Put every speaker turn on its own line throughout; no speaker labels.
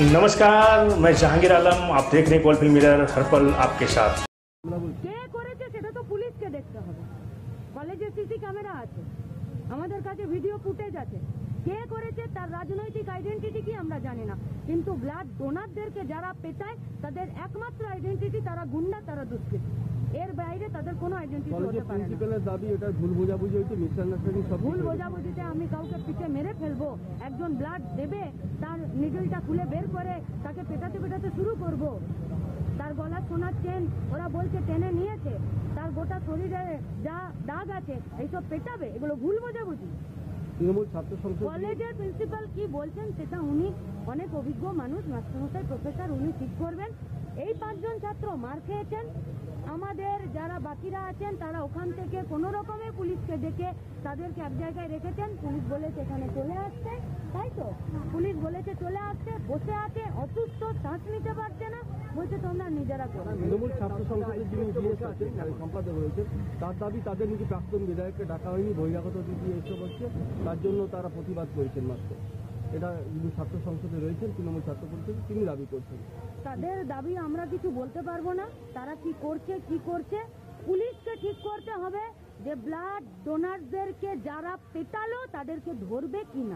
नमस्कार, मैं जहांगीर आलम, आप देख रहे हैं कोलफिल्म मिरर, हर पल आपके साथ।
কে করেছে সেটা তো পুলিশকে দেখতে হবে। কলেজে সিসি ক্যামেরা আছে, আমাদের কাছে ভিডিও ফুটেজ আছে। কে করেছে তার রাজনৈতিক আইডেন্টিটি কি আমরা জানি না, কিন্তু ব্লাড ডোনারদেরকে যারা পেটায় তাদের একমাত্র আইডেন্টিটি তারা গুন্ডা, তারা দুষ্কৃতী। এর বাইরে তাদের কোনো আইডেন্টিটি হতে পারে না।
প্রিন্সিপালের দাবি এটা ভুল বোঝাবুঝি হয়েছে, মিসআন্ডারস্ট্যান্ডিং সব
ভুল বোঝাবুঝিতে আমি কাউকে পিঠে মেরে ফেলবো, একজন ব্লাড দেবে তার নিডলটা খুলে বের করে তাকে পেটাতে পেটাতে শুরু করব। তার গলা সোনার চেন ওরা বলছে টেনে নিয়েছে, তার গোটা শরীরে যা দাগ আছে এইসব পেটাবে, এগুলো ভুল বোঝাবুঝি।
তৃণমূল ছাত্র সংসদ
কলেজের প্রিন্সিপাল কি বলছেন সেটা উনি অনেক অভিজ্ঞ মানুষ, মাস্টারমশাই প্রফেসর, উনি ঠিক করবেন। এই 5 জন ছাত্র মার খেয়েছেন, আমাদের যারা বাকিরা আছেন তারা ওখান থেকে কোনো রকমে পুলিশকে ডেকে তাদেরকে এক জায়গায় রেখেছেন। পুলিশ বলেছে এখানে চলে আসতে, তাই তো পুলিশ বলেছে চলে আসতে, বসে আছে অসুস্থ, শ্বাস নিতে পারছে না, বলছে তোমরা নিজেরা করো।
তৃণমূল ছাত্র সংসদের যিনি জিএস আছেন, সম্পাদক রয়েছেন, তার দাবি তাদের নাকি প্রাক্তন বিধায়ককে ডাকা হয়নি, বহিরাগত অতিথি এসব হচ্ছে, তার জন্য তারা প্রতিবাদ করেছেন মাত্র। এটা যিনি ছাত্র সংসদে রয়েছেন তৃণমূল ছাত্র পরিষদ, তিনি দাবি করছেন।
তাদের দাবি আমরা কিছু বলতে পারবো না, তারা কি করছে পুলিশকে ঠিক করতে হবে যে ব্লাড ডোনারদেরকে যারা পেটালো তাদেরকে ধরবে কিনা।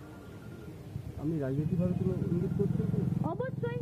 আমি রাজনৈতিকভাবে কোনো ইঙ্গিত করছি?
অবশ্যই,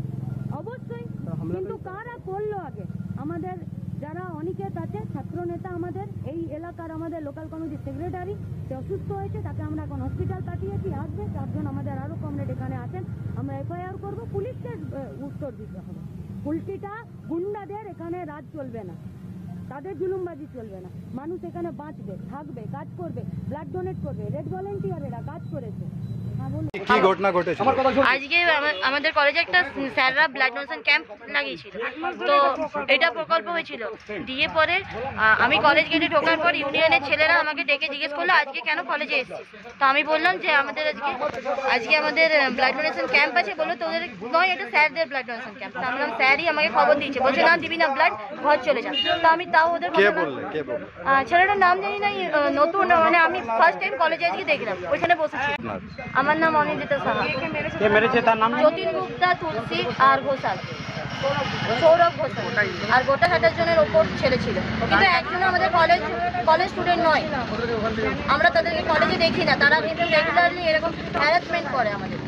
কিন্তু কারা করলো আগে? আমাদের যারা অনিকেত আছে, ছাত্র নেতা, আমাদের এই এলাকার আমাদের লোকাল কমিটির সেক্রেটারি, সে অসুস্থ হয়েছে, তাকে আমরা এখন হসপিটাল পাঠিয়েছি, আসবে 4 জন আমাদের আরো কমরেড এখানে আছেন, আমরা এফআইআর করবো, পুলিশকে উত্তর দিতে হবে। উল্টিটা গুন্ডাদের এখানে রাজ চলবে না, তাদের জুলুমবাজি চলবে না, মানুষ এখানে বাঁচবে, থাকবে, কাজ করবে, ব্লাড ডোনেট করবে, রেড ভলেন্টিয়ারেরা কাজ করেছে।
কি ঘটনা ঘটেছে?
আজকে আমাদের কলেজে একটা স্যাররা ব্লাড ডোনেশন ক্যাম্প লাগিয়েছিল, তো এটা প্রকল্প হয়েছিল। দিয়ে পরে আমি কলেজ গেটে ঢোকার পর ইউনিয়নের ছেলেরা আমাকে ডেকে জিজ্ঞেস করলো আজকে কেন কলেজে এসেছিস। তো আমি বললাম যে আমাদের আজকে আমাদের ব্লাড ডোনেশন ক্যাম্প আছে। বললো তোদের নয়, এটা স্যারদের ব্লাড ডোনেশন ক্যাম্প। তো আমরা স্যারই আমাকে খবর দিয়েছে, বলছে না দিবি না ব্লাড, ঘর চলে যা। তো আমি তাও ওদের ছেলেটার নাম জানি না, নতুন, মানে আমি ফার্স্ট টাইম কলেজে আজকে দেখলাম, ওইখানে বসেছি। আমার নাম অনিন্দিতা সাহা।
কে মেরেছে তার নাম?
যতীন গুপ্তা, তুলসী আর ঘোষাল, সৌরভ ঘোষাল, আর গোটা 70 জনের ওপর ছেলে ছিল, কিন্তু একজন আমাদের কলেজ স্টুডেন্ট নয়। আমরা তাদেরকে কলেজে দেখি না, তারা কিন্তু রেগুলারলি এরকম হ্যারাসমেন্ট করে আমাদের।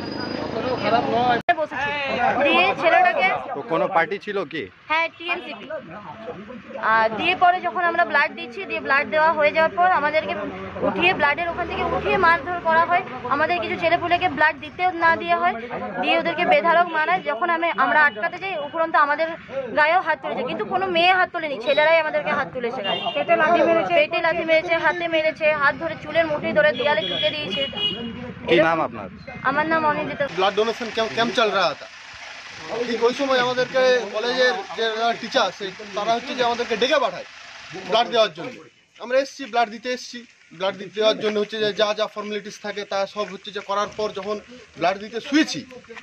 দিয়ে ছেলেটাকে
কোনো পার্টি ছিল কি?
হ্যাঁ, টিএমসিপি। আর দিয়ে পরে যখন আমরা ব্লাড দিচ্ছি, দিয়ে ব্লাড দেওয়া হয়ে যাওয়ার পর আমাদেরকে উঠিয়ে ব্লাডের ওখান থেকে উঠিয়ে মারধর করা হয়। আমাদের কিছু ছেলেপুলেকে ব্লাড দিতেও না দেওয়া হয়, দিয়ে ওদেরকে বেধারক মারায়। যখন আমরা আটকাতে যাই, উপরন্ত আমাদের গায়েও হাত তুলেছে, কিন্তু কোনো মেয়ে হাত তোলেনি, ছেলেরাই আমাদেরকে হাত তুলেছে গায়ে। পেটে লাথি মেরেছে, হাতে মেরেছে, হাত ধরে চুলের মুঠি ধরে দেয়ালে চুকে দিয়েছে।
কি নাম আপনার?
আমার নাম অনিন্দিতা।
ব্লাড ডোনেশন ক্যাম্প চল रहा था, ঠিক ওই সময় আমাদেরকে কলেজের যে টিচার তারা হচ্ছে যে আমাদেরকে ডেকে পাঠায় ব্লাড দেওয়ার জন্য। আমরা এসেছি, ব্লাড দিতে এসেছি, ব্লাড দিতে দেওয়ার জন্য হচ্ছে যে যা ফর্মালিটিস থাকে তা সব হচ্ছে যে করার পর যখন ব্লাড দিতে শুয়েছি,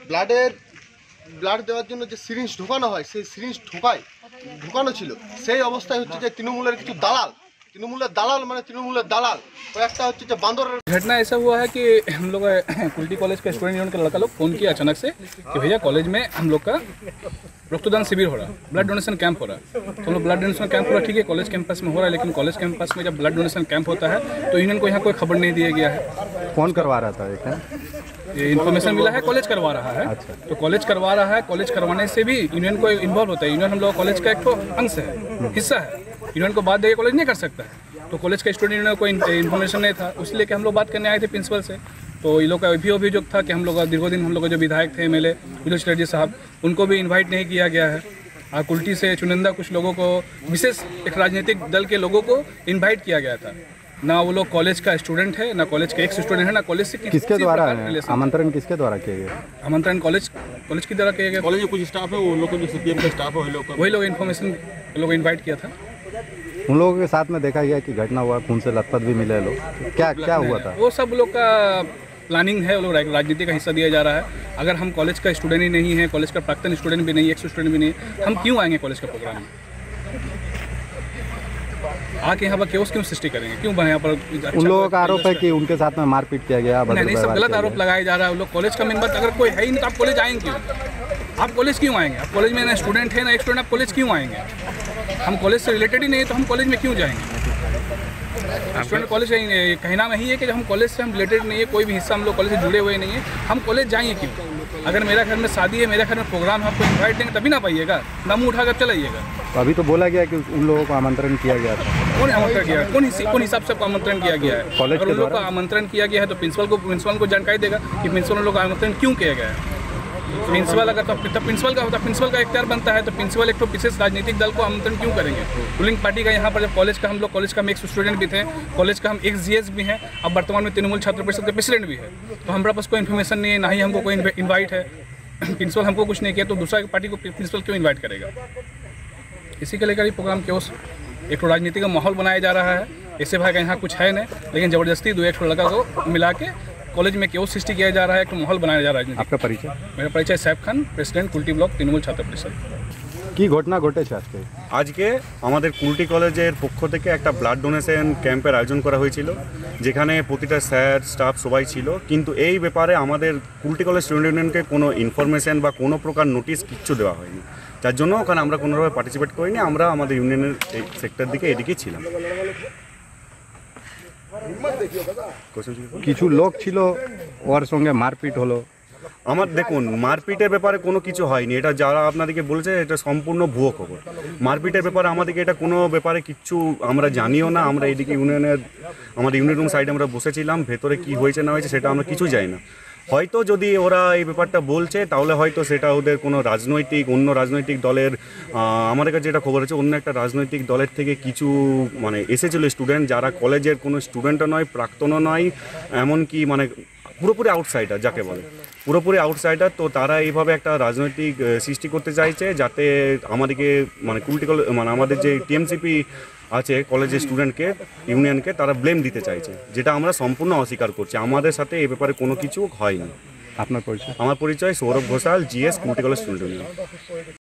ব্লাড দেওয়ার জন্য যে সিরিঞ্জ ঢোকানো হয়, সেই সিরিঞ্জ ঢোকানো ছিল, সেই অবস্থায় হচ্ছে যে তৃণমূলের কিছু দালাল মানে তৃণমূলের দালাল কয়েকটা হচ্ছে যে বান্দরের।
घटना ऐसा हुआ है कि हम लोग कुल्टी कॉलेज का स्टूडेंट यूनियन का लड़का लोग फ़ोन किया अचानक से कि भैया कॉलेज में हम लोग का रक्तदान शिविर हो रहा है, ब्लड डोनेशन कैंप हो रहा है। तो हम लोग ब्लड डोनेशन कैंप हो रहा है, ठीक है, कॉलेज कैंपस में हो रहा है, लेकिन कॉलेज कैंपस में जब ब्लड डोनेशन कैंप होता है तो यूनियन को यहाँ कोई खबर नहीं दिया गया है।
कौन करवा रहा था?
ये इन्फॉर्मेशन मिला है कॉलेज करवा रहा है। अच्छा। तो कॉलेज करवा रहा है, कॉलेज करवाने से भी यूनियन को इन्वॉल्व होता है। यूनियन हम लोग कॉलेज का एक अंश है, हिस्सा है। यूनियन को बात देकर कॉलेज नहीं कर सकता है। तो कॉलेज का स्टूडेंट यूनियन को इन्फॉर्मेशन नहीं था, उसलिए कि हम लोग बात करने आए थे प्रिंसिपल से। तो ये लोग का भी अभियोग था कि हम लोग दीर्घोदिन हम लोग जो विधायक थे MLA विनोद चटर्जी साहब, उनको भी इन्वाइट नहीं किया गया है। और कुल्टी से चुनिंदा कुछ लोगों को, विशेष एक राजनीतिक दल के लोगों को इन्वाइट किया गया था। ना वो लोग कॉलेज का स्टूडेंट है, ना कॉलेज का एक स्टूडेंट है, ना कॉलेज से
किसके द्वारा आमंत्रण किसके द्वारा किया गया?
आमंत्रण कॉलेज की द्वारा किया गया।
कॉलेज में कुछ स्टाफ है, वो लोग जो CPM का स्टाफ है,
वही लोग इन्फॉर्मेशन लोग इन्वाइट किया था।
उन लोगों के साथ में देखा गया कि घटना हुआ, खून से लथपथ भी मिले लोग, क्या हुआ था?
वो सब लोग का प्लानिंग है, वो लोग राजनीति का हिस्सा दिया जा रहा है। अगर हम कॉलेज का स्टूडेंट ही नहीं है, कॉलेज का प्राक्तन स्टूडेंट भी नहीं, एक्स स्टूडेंट भी नहीं, हम क्यों आएंगे कॉलेज का प्रोग्राम में? आके यहाँ पर केओस क्यों सृष्टि करेंगे, क्यों बने यहाँ पर अच्छा
उन लोगों का आरोप है कि उनके साथ में मारपीट किया गया, अभद्र
नहीं, सब
व्यवहार
गलत
किया
आरोप
गया।
लगाया जा रहा है। लोग कॉलेज का मेंबर अगर कोई है ही नहीं तो आप कॉलेज आएंगे क्यों? आप कॉलेज क्यों आएंगे? आप कॉलेज में ना स्टूडेंट है ना एक स्टूडेंट, आप कॉलेज क्यों आएंगे? हम कॉलेज से रिलेटेड ही नहीं है तो हम कॉलेज में क्यों जाएंगे? स्टूडेंट कॉलेज कहना में ही है कि जब हम कॉलेज से हम रिलेटेड नहीं है, कोई भी हिस्सा हम लोग कॉलेज से जुड़े हुए नहीं है, हम कॉलेज जाएंगे क्यों? अगर मेरा घर में शादी है, मेरे घर में प्रोग्राम है, आपको इन्वाइट देंगे तभी ना पाइएगा, ना मुँह उठाकर चलाइएगा।
तो अभी तो बोला गया कि उन लोगों को आमंत्रण किया गया था।
कौन आमंत्रण किया? कौन हिसाब से आमंत्रण किया गया है?
कॉलेज
अगर
के
उन लोग को
द्वारा?
आमंत्रण किया गया है तो प्रिंसिपल को जानकारी देगा कि प्रिंसिपल लोग आमंत्रण क्यों किया गया है। प्रिंसिपल अगर तो प्रिंसिपल का होता, प्रिंसिपल का इख्तियार बनता है, तो प्रिंसिपल एक तो विशेष राजनीतिक दल को आमंत्रण क्यों करेंगे? रूलिंग पार्टी का यहाँ पर जब कॉलेज का हम लोग कॉलेज का हम एक स्टूडेंट भी थे, कॉलेज का हम एक जीएस भी हैं, अब वर्तमान में तृणमूल छात्र परिषद के प्रेसिडेंट भी है, तो हमारे पास कोई इन्फॉर्मेशन नहीं है, ना ही हमको कोई इन्वाइट है। प्रिंसिपल हमको कुछ नहीं किया तो दूसरा पार्टी को प्रिंसिपल क्यों इन्वाइट करेगा? इसी के लेकर ये प्रोग्राम क्यों एक तो राजनीति का माहौल बनाया जा रहा है। ऐसे भाई का यहाँ कुछ है नहीं, लेकिन ज़बरदस्ती दो एक लड़का को मिला के कॉलेज में क्यों सृष्टि किया जा रहा है, एक माहौल बनाया जा रहा है।
आपका परिचय?
मेरा परिचय सैफ खान, प्रेसिडेंट कुल्टी ब्लॉक तृणमूल छात्र परिषद।
কি ঘটনা ঘটেছে আজকে?
আজকে আমাদের কুলটি কলেজের পক্ষ থেকে একটা ব্লাড ডোনেশন ক্যাম্পের আয়োজন করা হয়েছিল, যেখানে প্রতিটা স্যার স্টাফ সবাই ছিল, কিন্তু এই ব্যাপারে আমাদের কুলটি কলেজ স্টুডেন্ট ইউনিয়নকে কোনো ইনফরমেশন বা কোনো প্রকার নোটিশ কিচ্ছু দেওয়া হয়নি, যার জন্য ওখানে আমরা কোনোভাবে পার্টিসিপেট করিনি। আমরা আমাদের ইউনিয়নের এই সেক্টর দিকে এদিকেই ছিলাম।
কিছু লোক ছিল, ওর সঙ্গে মারপিট হলো।
আমার দেখুন, মারপিটের ব্যাপারে কোনো কিছু হয়নি, এটা যারা আপনাদেরকে বলছে এটা সম্পূর্ণ ভুয়ো খবর। মারপিটের ব্যাপারে আমাদেরকে এটা কোনো ব্যাপারে কিচ্ছু আমরা জানিও না। আমরা এইদিকে আমাদের ইউনিয়ন রুম সাইডে আমরা বসেছিলাম, ভেতরে কি হয়েছে না হয়েছে সেটা আমরা কিছু জানি না। হয়তো যদি ওরা এই ব্যাপারটা বলছে তাহলে হয়তো সেটা ওদের কোনো অন্য রাজনৈতিক দলের, আমাদের কাছে যেটা খবর আছে অন্য একটা রাজনৈতিক দলের থেকে কিছু মানে এসেছিলো স্টুডেন্ট, যারা কলেজের কোনো স্টুডেন্টও নয়, প্রাক্তনও নয়, এমনকি মানে পুরোপুরি আউটসাইডার যাকে বলে, পুরোপুরি আউটসাইডার। তো তারা এইভাবে একটা রাজনৈতিক সৃষ্টি করতে চাইছে, যাতে আমাদেরকে মানে কুলটি কলেজ মানে আমাদের যে টিএমসিপি আছে কলেজের স্টুডেন্টকে ইউনিয়নকে তারা ব্লেম দিতে চাইছে, যেটা আমরা সম্পূর্ণ অস্বীকার করছি। আমাদের সাথে এ ব্যাপারে কোনো কিছু হয়নি।
আপনার পরিচয়?
আমার পরিচয় Sourav Ghoshal, GS Kulti college student union.